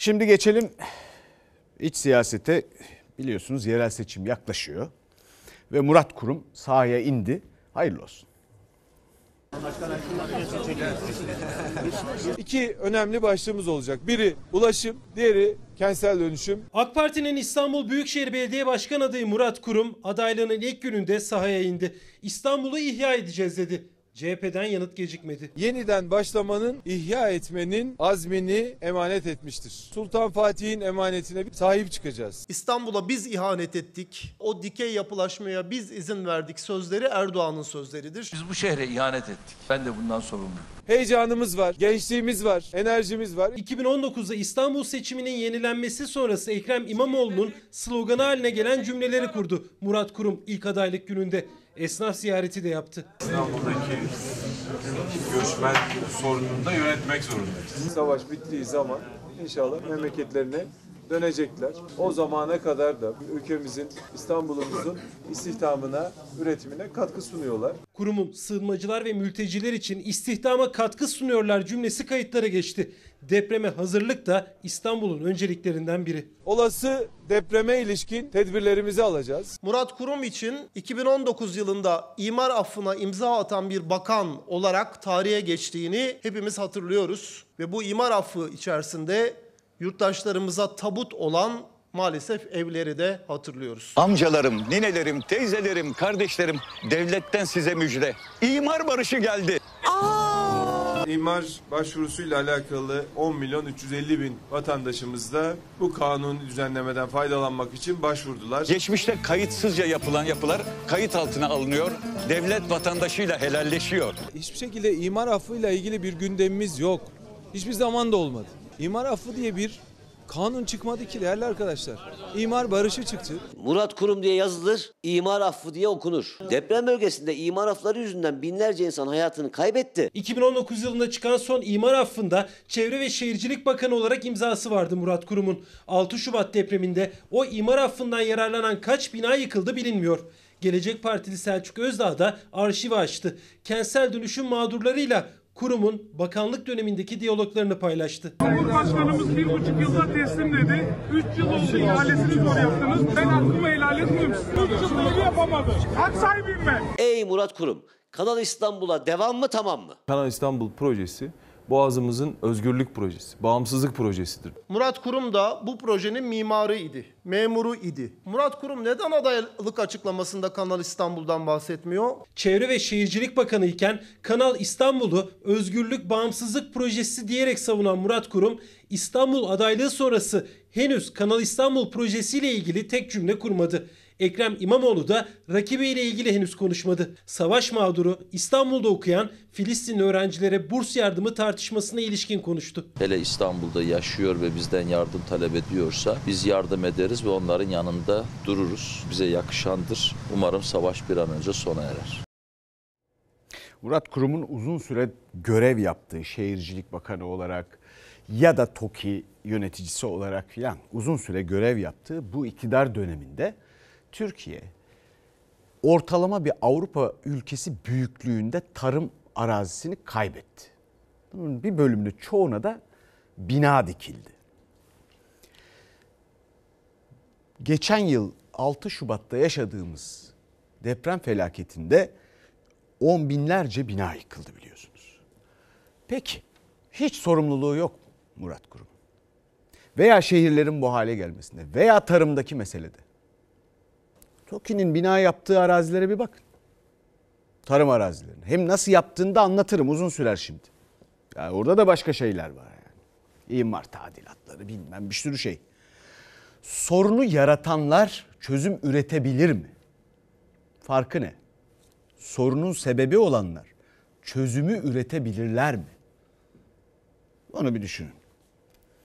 Şimdi geçelim iç siyasete. Biliyorsunuz yerel seçim yaklaşıyor ve Murat Kurum sahaya indi. Hayırlı olsun. İki önemli başlığımız olacak. Biri ulaşım, diğeri kentsel dönüşüm. AK Parti'nin İstanbul Büyükşehir Belediye Başkan adayı Murat Kurum adaylığının ilk gününde sahaya indi. İstanbul'u ihya edeceğiz dedi. CHP'den yanıt gecikmedi. Yeniden başlamanın, ihya etmenin azmini emanet etmiştir. Sultan Fatih'in emanetine sahip çıkacağız. İstanbul'a biz ihanet ettik, o dikey yapılaşmaya biz izin verdik sözleri Erdoğan'ın sözleridir. Biz bu şehre ihanet ettik. Ben de bundan sorumluyum. Heyecanımız var, gençliğimiz var, enerjimiz var. 2019'da İstanbul seçiminin yenilenmesi sonrası Ekrem İmamoğlu'nun sloganı haline gelen cümleleri kurdu Murat Kurum ilk adaylık gününde. Esnaf ziyareti de yaptı. İstanbul'daki göçmen sorununu da yönetmek zorundayız. Savaş bittiği zaman inşallah memleketlerine dönecekler. O zamana kadar da ülkemizin, İstanbul'umuzun istihdamına, üretimine katkı sunuyorlar. Kurumun sığınmacılar ve mülteciler için istihdama katkı sunuyorlar cümlesi kayıtlara geçti. Depreme hazırlık da İstanbul'un önceliklerinden biri. Olası depreme ilişkin tedbirlerimizi alacağız. Murat Kurum için 2019 yılında imar affına imza atan bir bakan olarak tarihe geçtiğini hepimiz hatırlıyoruz. Ve bu imar affı içerisinde yurttaşlarımıza tabut olan maalesef evleri de hatırlıyoruz. Amcalarım, ninelerim, teyzelerim, kardeşlerim, devletten size müjde. İmar barışı geldi. İmar başvurusuyla alakalı 10.350.000 vatandaşımız da bu kanuni düzenlemeden faydalanmak için başvurdular. Geçmişte kayıtsızca yapılan yapılar kayıt altına alınıyor. Devlet vatandaşıyla helalleşiyor. Hiçbir şekilde imar affıyla ilgili bir gündemimiz yok. Hiçbir zaman da olmadı. İmar affı diye bir kanun çıkmadı ki değerli arkadaşlar. İmar barışı çıktı. Murat Kurum diye yazılır, imar affı diye okunur. Deprem bölgesinde imar affları yüzünden binlerce insan hayatını kaybetti. 2019 yılında çıkan son imar affında Çevre ve Şehircilik Bakanı olarak imzası vardı Murat Kurum'un. 6 Şubat depreminde o imar affından yararlanan kaç bina yıkıldı bilinmiyor. Gelecek Partili Selçuk Özdağ da arşivi açtı. Kentsel dönüşüm mağdurlarıyla Kurum'un bakanlık dönemindeki diyaloglarını paylaştı. Cumhurbaşkanımız 1,5 yılda teslim dedi. 3 yıl oldu ihalesini zor yaptınız. Ben hakkımı helal etmiyorum. 3 yılda evi yapamadım. Hak sahibiyim ben. Ey Murat Kurum, Kanal İstanbul'a devam mı tamam mı? Kanal İstanbul projesi Boğazımızın özgürlük projesi, bağımsızlık projesidir. Murat Kurum da bu projenin mimarı idi, memuru idi. Murat Kurum neden adaylık açıklamasında Kanal İstanbul'dan bahsetmiyor? Çevre ve Şehircilik Bakanı iken Kanal İstanbul'u özgürlük, bağımsızlık projesi diyerek savunan Murat Kurum, İstanbul adaylığı sonrası henüz Kanal İstanbul projesiyle ilgili tek cümle kurmadı. Ekrem İmamoğlu da rakibiyle ilgili henüz konuşmadı. Savaş mağduru İstanbul'da okuyan Filistinli öğrencilere burs yardımı tartışmasına ilişkin konuştu. Hele İstanbul'da yaşıyor ve bizden yardım talep ediyorsa biz yardım ederiz ve onların yanında dururuz. Bize yakışandır. Umarım savaş bir an önce sona erer. Murat Kurum'un uzun süre görev yaptığı Şehircilik Bakanı olarak ya da TOKİ yöneticisi olarak filan uzun süre görev yaptığı bu iktidar döneminde Türkiye ortalama bir Avrupa ülkesi büyüklüğünde tarım arazisini kaybetti. Bunun bir bölümünü çoğuna da bina dikildi. Geçen yıl 6 Şubat'ta yaşadığımız deprem felaketinde on binlerce bina yıkıldı biliyorsunuz. Peki hiç sorumluluğu yok mu Murat Kurum? Veya şehirlerin bu hale gelmesinde veya tarımdaki meselede. TOKİ'nin bina yaptığı arazilere bir bakın. Tarım arazilerine. Hem nasıl yaptığını da anlatırım, uzun sürer şimdi. Yani orada da başka şeyler var yani. İmar tadilatları bilmem bir sürü şey. Sorunu yaratanlar çözüm üretebilir mi? Farkı ne? Sorunun sebebi olanlar çözümü üretebilirler mi? Onu bir düşünün.